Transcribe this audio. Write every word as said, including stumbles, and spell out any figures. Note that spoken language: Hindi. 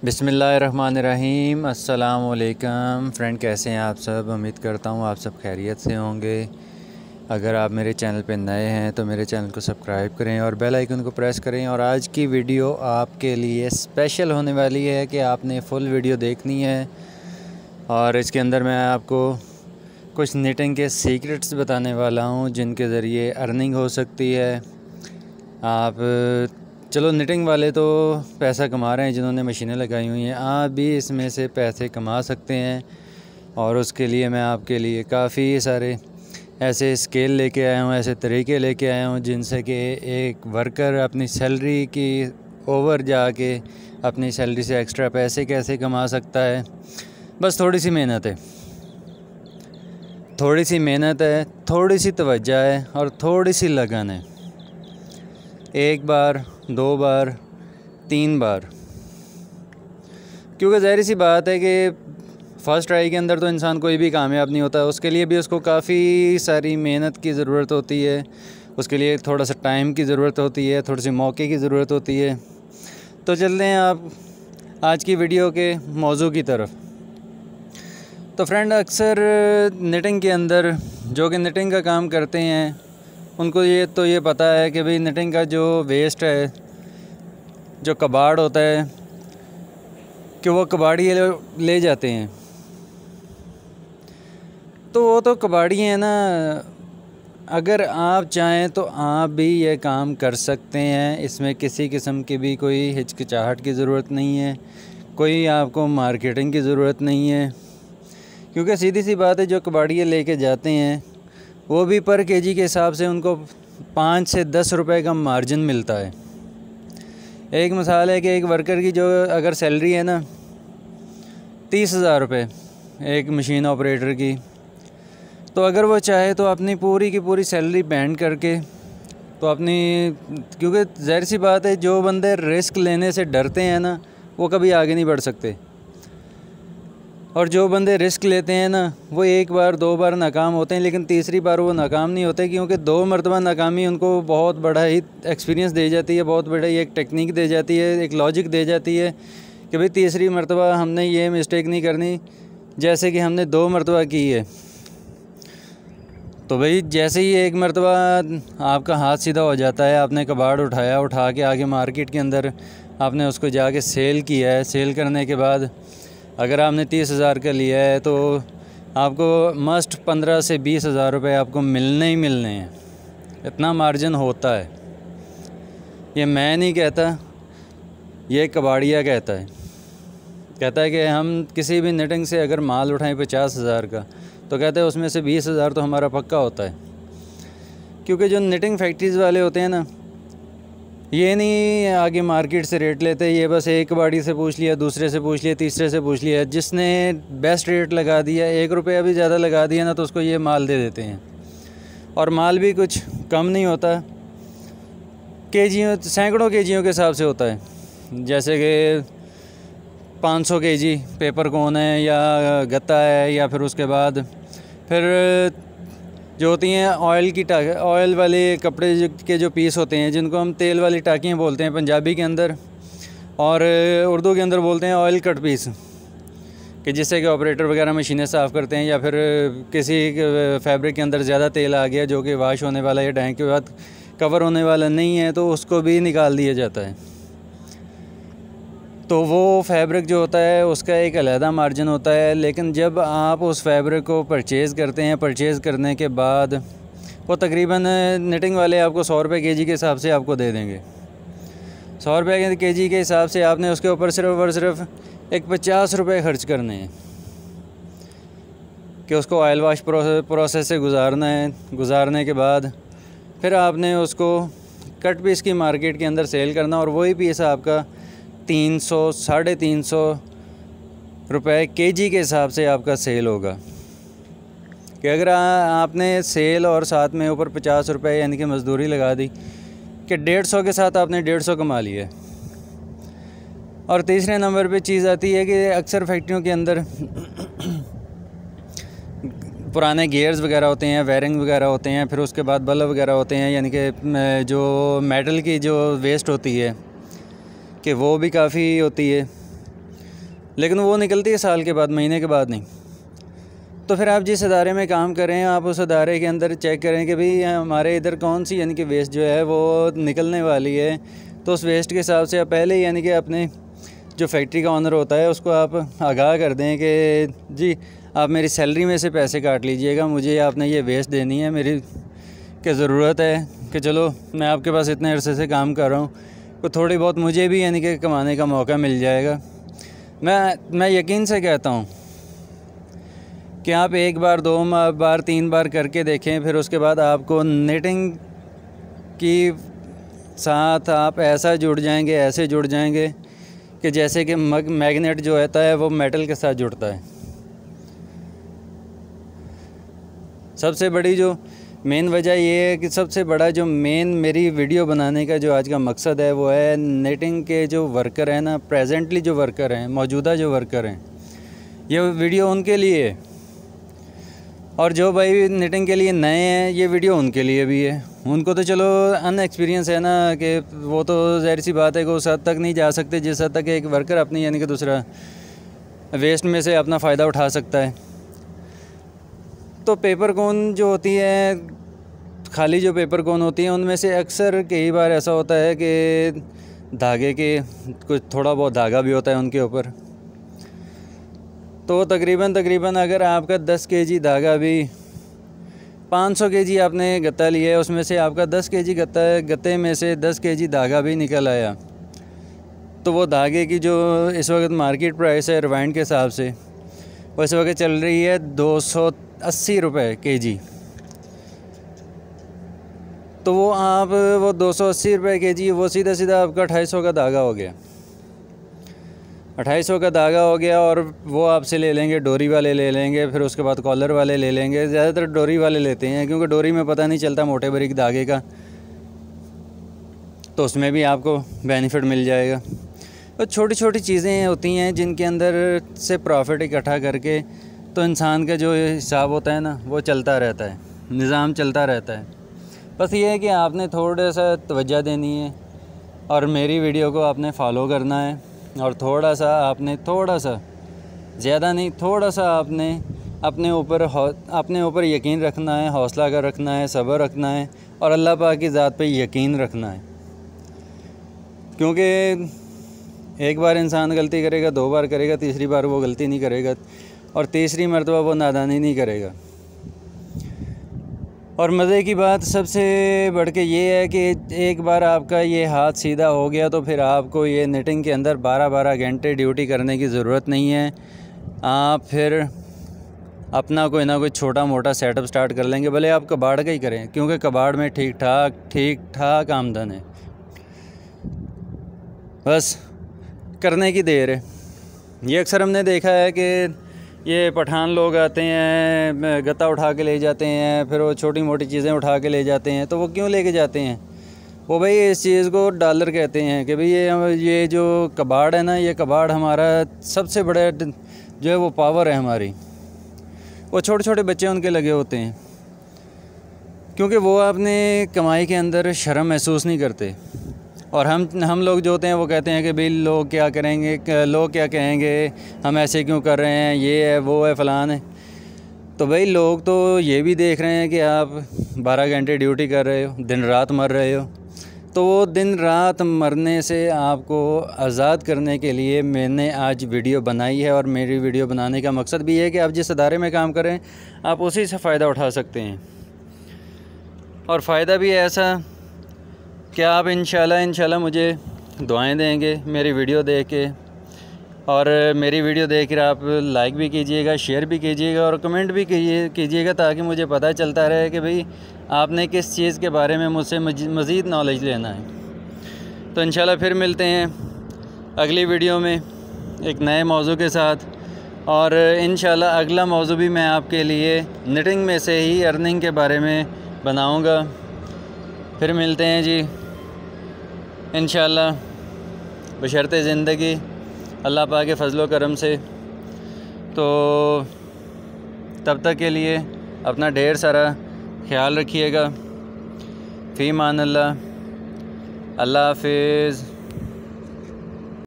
बिस्मिल्लाहिर्रहमानिर्रहीम। अस्सलाम वालेकुम फ्रेंड, कैसे हैं आप सब। उम्मीद करता हूँ आप सब खैरियत से होंगे। अगर आप मेरे चैनल पे नए हैं तो मेरे चैनल को सब्सक्राइब करें और बेल आइकन को प्रेस करें। और आज की वीडियो आपके लिए स्पेशल होने वाली है कि आपने फुल वीडियो देखनी है और इसके अंदर मैं आपको कुछ निटिंग के सीक्रेट्स बताने वाला हूँ जिनके ज़रिए अर्निंग हो सकती है। आप चलो निटिंग वाले तो पैसा कमा रहे हैं, जिन्होंने मशीनें लगाई हुई हैं, आप भी इसमें से पैसे कमा सकते हैं। और उसके लिए मैं आपके लिए काफ़ी सारे ऐसे स्केल लेके आया हूँ, ऐसे तरीके लेके आया हूँ जिनसे कि एक वर्कर अपनी सैलरी की ओवर जाके अपनी सैलरी से एक्स्ट्रा पैसे कैसे कमा सकता है। बस थोड़ी सी मेहनत है, थोड़ी सी मेहनत है, थोड़ी सी तवज्जो है और थोड़ी सी लगन है। एक बार, दो बार, तीन बार, क्योंकि ज़ाहिर सी बात है कि फ़र्स्ट ट्राई के अंदर तो इंसान कोई भी कामयाब नहीं होता। उसके लिए भी उसको काफ़ी सारी मेहनत की ज़रूरत होती है, उसके लिए थोड़ा सा टाइम की ज़रूरत होती है, थोड़ी सी मौके की ज़रूरत होती है। तो चलते हैं आप आज की वीडियो के मौजू की तरफ। तो फ्रेंड, अक्सर निटिंग के अंदर जो कि निटिंग का काम करते हैं उनको ये तो ये पता है कि भाई निटिंग का जो वेस्ट है, जो कबाड़ होता है, कि वो कबाड़ी ले, ले जाते हैं। तो वो तो कबाड़ी है ना। अगर आप चाहें तो आप भी ये काम कर सकते हैं। इसमें किसी किस्म की भी कोई हिचकिचाहट की ज़रूरत नहीं है, कोई आपको मार्केटिंग की ज़रूरत नहीं है। क्योंकि सीधी सी बात है, जो कबाड़ियाँ लेके जाते हैं वो भी पर केजी के हिसाब से उनको पाँच से दस रुपए का मार्जिन मिलता है। एक मिसाल है कि एक वर्कर की जो अगर सैलरी है ना तीस हज़ार रुपये एक मशीन ऑपरेटर की, तो अगर वो चाहे तो अपनी पूरी की पूरी सैलरी बैंड करके तो अपनी, क्योंकि ज़ाहिर सी बात है जो बंदे रिस्क लेने से डरते हैं ना वो कभी आगे नहीं बढ़ सकते। और जो बंदे रिस्क लेते हैं ना वो एक बार दो बार नाकाम होते हैं, लेकिन तीसरी बार वो नाकाम नहीं होते, क्योंकि दो मरतबा नाकामी उनको बहुत बड़ा ही एक्सपीरियंस दे जाती है, बहुत बड़ा ही एक टेक्निक दे जाती है, एक लॉजिक दे जाती है कि भाई तीसरी मरतबा हमने ये मिस्टेक नहीं करनी जैसे कि हमने दो मरतबा की है। तो भाई जैसे ही एक मरतबा आपका हाथ सीधा हो जाता है, आपने कबाड़ उठाया, उठा के आगे मार्केट के अंदर आपने उसको जाके सेल किया है, सेल करने के बाद अगर आपने तीस हज़ार का लिया है तो आपको मस्ट पंद्रह से बीस हज़ार रुपये आपको मिलने ही मिलने हैं। इतना मार्जिन होता है। ये मैं नहीं कहता, ये कबाड़िया कहता है। कहता है कि हम किसी भी निटिंग से अगर माल उठाएं पचास हज़ार का तो कहते हैं उसमें से बीस हज़ार तो हमारा पक्का होता है। क्योंकि जो निटिंग फैक्ट्रीज़ वाले होते हैं ना, ये नहीं आगे मार्केट से रेट लेते, ये बस एक कबाड़ी से पूछ लिया, दूसरे से पूछ लिया, तीसरे से पूछ लिया, जिसने बेस्ट रेट लगा दिया, एक रुपया भी ज़्यादा लगा दिया ना, तो उसको ये माल दे देते हैं। और माल भी कुछ कम नहीं होता, केजियों, सैकड़ों केजियों के हिसाब से होता है। जैसे कि पाँच सौ केजी पेपर कोन है या गत्ता है, या फिर उसके बाद फिर जो होती हैं ऑयल की टाक ऑयल वाले कपड़े के जो पीस होते हैं, जिनको हम तेल वाली टाकियाँ बोलते हैं पंजाबी के अंदर, और उर्दू के अंदर बोलते हैं ऑयल कट पीस, कि जिससे कि ऑपरेटर वगैरह मशीनें साफ़ करते हैं, या फिर किसी फैब्रिक के अंदर ज़्यादा तेल आ गया जो कि वाश होने वाला या डाइंग के बाद कवर होने वाला नहीं है, तो उसको भी निकाल दिया जाता है। तो वो फैब्रिक जो होता है उसका एक अलहदा मार्जिन होता है। लेकिन जब आप उस फैब्रिक को परचेज़ करते हैं, परचेज़ करने के बाद वो तकरीबन निटिंग वाले आपको सौ रुपये के जी के हिसाब से आपको दे देंगे। सौ रुपये के जी के हिसाब से आपने उसके ऊपर सिर्फ और सिर्फ एक पचास रुपये खर्च करने हैं कि उसको ऑयल वाश प्रोसेस से गुजारना है। गुजारने के बाद फिर आपने उसको कट पीस की मार्केट के अंदर सेल करना, और वही पीस आपका तीन सौ साढ़े तीन सौ रुपये के जी के हिसाब से आपका सेल होगा। कि अगर आ, आपने सेल और साथ में ऊपर पचास रुपये यानी कि मज़दूरी लगा दी, कि डेढ़ सौ के साथ आपने डेढ़ सौ कमा लिया। और तीसरे नंबर पे चीज़ आती है कि अक्सर फैक्ट्रियों के अंदर पुराने गियर्स वगैरह होते हैं, वायरिंग वगैरह होते हैं, फिर उसके बाद बल्ब वगैरह होते हैं, यानी कि जो मेटल की जो वेस्ट होती है कि वो भी काफ़ी होती है। लेकिन वो निकलती है साल के बाद, महीने के बाद नहीं। तो फिर आप जिस अदारे में काम कर रहे हैं, आप उस अदारे के अंदर चेक करें कि भाई हमारे इधर कौन सी यानी कि वेस्ट जो है वो निकलने वाली है। तो उस वेस्ट के हिसाब से आप पहले ही यानी कि अपने जो फैक्ट्री का ऑनर होता है उसको आप आगाह कर दें कि जी आप मेरी सैलरी में से पैसे काट लीजिएगा, मुझे आपने ये वेस्ट देनी है, मेरी की ज़रूरत है कि चलो मैं आपके पास इतने अरसे से काम कर रहा हूँ, तो थोड़ी बहुत मुझे भी यानी कि कमाने का मौका मिल जाएगा। मैं मैं यकीन से कहता हूँ कि आप एक बार, दो बार, तीन बार करके देखें, फिर उसके बाद आपको नेटिंग की साथ आप ऐसा जुड़ जाएंगे, ऐसे जुड़ जाएंगे कि जैसे कि मग मैग्नेट जो होता है वो मेटल के साथ जुड़ता है। सबसे बड़ी जो मेन वजह ये है कि सबसे बड़ा जो मेन मेरी वीडियो बनाने का जो आज का मकसद है वो है नेटिंग के जो वर्कर हैं ना, प्रेजेंटली जो वर्कर हैं, मौजूदा जो वर्कर हैं, ये वीडियो उनके लिए है। और जो भाई नेटिंग के लिए नए हैं, ये वीडियो उनके लिए भी है। उनको तो चलो अनएक्सपीरियंस है ना, कि वो तो ज़ाहिर सी बात है कि उस हद तक नहीं जा सकते जिस हद तक एक वर्कर अपनी यानी कि दूसरा वेस्ट में से अपना फ़ायदा उठा सकता है। तो पेपर कोन जो होती है, खाली जो पेपर कोन होती हैं, उनमें से अक्सर कई बार ऐसा होता है कि धागे के कुछ थोड़ा बहुत धागा भी होता है उनके ऊपर। तो तकरीबन तकरीबन अगर आपका दस केजी धागा भी, पाँच सौ केजी आपने गत्ता लिया है, उसमें से आपका दस केजी गत्ता गत्ते में से दस केजी धागा भी निकल आया, तो वो धागे की जो इस वक्त मार्केट प्राइस है रिवाइंड के हिसाब से, वो इस वक्त चल रही है दो सौ अस्सी रुपये के जी। तो वो आप वो दो सौ अस्सी रुपये के जी, वो सीधा सीधा आपका अट्ठाईस सौ का धागा हो गया, अट्ठाईस सौ का धागा हो गया। और वो आपसे ले लेंगे, डोरी वाले ले लेंगे, फिर उसके बाद कॉलर वाले ले लेंगे। ज़्यादातर डोरी वाले लेते हैं क्योंकि डोरी में पता नहीं चलता मोटे बारीक धागे का, तो उसमें भी आपको बेनिफिट मिल जाएगा। तो छोटी छोटी चीज़ें होती हैं जिनके अंदर से प्रॉफिट इकट्ठा करके तो इंसान का जो हिसाब होता है ना, वो चलता रहता है, निज़ाम चलता रहता है। बस ये है कि आपने थोड़ा सा तवज्जो देनी है और मेरी वीडियो को आपने फॉलो करना है, और थोड़ा सा आपने थोड़ा सा ज़्यादा नहीं थोड़ा सा आपने अपने ऊपर अपने ऊपर यकीन रखना है, हौसला कर रखना है, सब्र रखना है, और अल्लाह पाक की ज़ात पे यकीन रखना है। क्योंकि एक बार इंसान गलती करेगा, दो बार करेगा, तीसरी बार वो गलती नहीं करेगा, और तीसरी मरतबा वो नादानी नहीं करेगा। और मज़े की बात सबसे बढ़ के ये है कि एक बार आपका ये हाथ सीधा हो गया तो फिर आपको ये नेटिंग के अंदर बारह बारह घंटे ड्यूटी करने की ज़रूरत नहीं है। आप फिर अपना कोई ना कोई छोटा मोटा सेटअप स्टार्ट कर लेंगे, भले आप कबाड़ का ही करें, क्योंकि कबाड़ में ठीक ठाक ठीक ठाक आमदन है, बस करने की देर है। ये अक्सर हमने देखा है कि ये पठान लोग आते हैं, गत्ता उठा के ले जाते हैं, फिर वो छोटी मोटी चीज़ें उठा के ले जाते हैं। तो वो क्यों लेके जाते हैं? वो भाई इस चीज़ को डॉलर कहते हैं कि भाई ये ये जो कबाड़ है ना, ये कबाड़ हमारा सबसे बड़ा जो है वो पावर है हमारी। वो छोटे छोटे बच्चे उनके लगे होते हैं, क्योंकि वो अपने कमाई के अंदर शर्म महसूस नहीं करते। और हम हम लोग जो होते हैं वो कहते हैं कि भाई लोग क्या करेंगे, लोग क्या कहेंगे, हम ऐसे क्यों कर रहे हैं, ये है वो है फ़लान है। तो भाई लोग तो ये भी देख रहे हैं कि आप बारह घंटे ड्यूटी कर रहे हो, दिन रात मर रहे हो। तो वो दिन रात मरने से आपको आज़ाद करने के लिए मैंने आज वीडियो बनाई है। और मेरी वीडियो बनाने का मकसद भी है कि आप जिस अदारे में काम करें आप उसी से फ़ायदा उठा सकते हैं। और फ़ायदा भी ऐसा कि आप इंशाल्लाह इंशाल्लाह मुझे दुआएं देंगे मेरी वीडियो देख के, और मेरी वीडियो देख कर आप लाइक भी कीजिएगा, शेयर भी कीजिएगा और कमेंट भी कीजिए कीजिएगा ताकि मुझे पता चलता रहे कि भाई आपने किस चीज़ के बारे में मुझसे मज़ीद नॉलेज लेना है। तो इंशाल्लाह फिर मिलते हैं अगली वीडियो में एक नए मौजू के साथ, और इंशाल्लाह अगला मौजू भी मैं आपके लिए निटिंग में से ही अर्निंग के बारे में बनाऊँगा। फिर मिलते हैं जी इंशाल्लाह, बशर्ते ज़िंदगी अल्लाह पाक के फ़ज़ल व करम से। तो तब तक के लिए अपना ढेर सारा ख्याल रखिएगा। फ़ी मान अल्लाह, अल्लाह हाफ़िज़।